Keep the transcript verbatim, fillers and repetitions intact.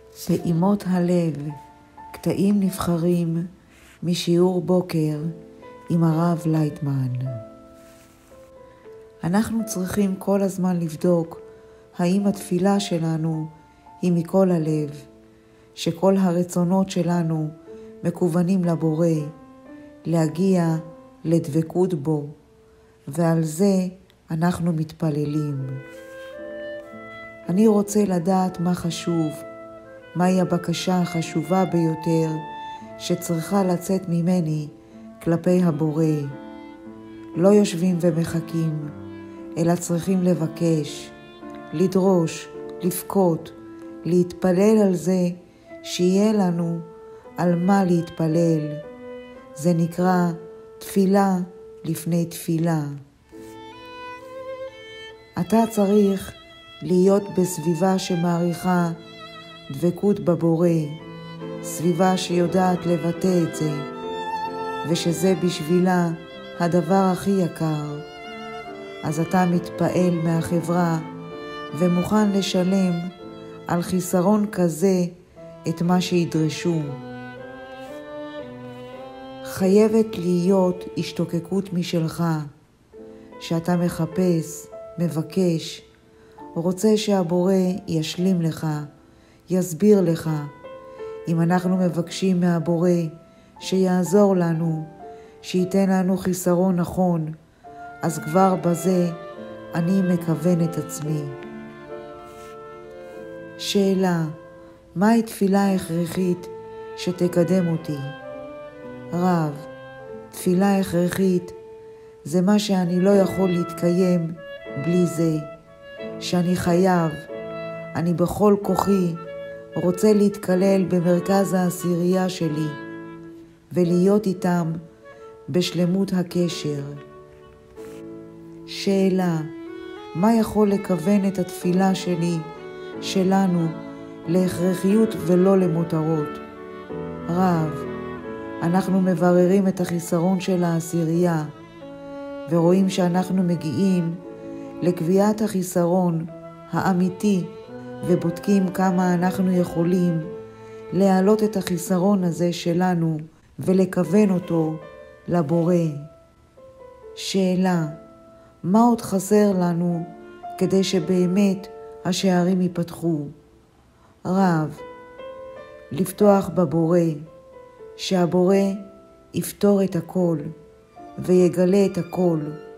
פעימות הלב, קטעים נבחרים משיעור בוקר עם הרב לייטמן. אנחנו צריכים כל הזמן לבדוק האם התפילה שלנו היא מכל הלב, שכל הרצונות שלנו מכוונים לבורא, להגיע לדבקות בו, ועל זה אנחנו מתפללים. אני רוצה לדעת מה חשוב, מהי הבקשה החשובה ביותר שצריכה לצאת ממני כלפי הבורא. לא יושבים ומחכים, אלא צריכים לבקש, לדרוש, לבכות, להתפלל על זה שיהיה לנו על מה להתפלל. זה נקרא תפילה לפני תפילה. אתה צריך להיות בסביבה שמעריכה דבקות בבורא, סביבה שיודעת לבטא את זה, ושזה בשבילה הדבר הכי יקר. אז אתה מתפעל מהחברה ומוכן לשלם על חיסרון כזה את מה שידרשו. חייבת להיות השתוקקות משלך, שאתה מחפש, מבקש, רוצה שהבורא ישלים לך, יסביר לך. אם אנחנו מבקשים מהבורא שיעזור לנו, שייתן לנו חיסרון נכון, אז כבר בזה אני מכוון את עצמי. שאלה, מהי תפילה הכרחית שתקדם אותי? רב, תפילה הכרחית זה מה שאני לא יכול להתקיים בלי זה, שאני חייב, אני בכל כוחי רוצה להתקלל במרכז העשירייה שלי ולהיות איתם בשלמות הקשר. שאלה, מה יכול לכוון את התפילה שלי, שלנו, להכרחיות ולא למותרות? רב, אנחנו מבררים את החיסרון של העשירייה ורואים שאנחנו מגיעים לקביעת החיסרון האמיתי ובודקים כמה אנחנו יכולים להעלות את החיסרון הזה שלנו ולכוון אותו לבורא. שאלה, מה עוד חסר לנו כדי שבאמת השערים ייפתחו? רב, לפתוח בבורא, שהבורא יפתור את הכל ויגלה את הכל.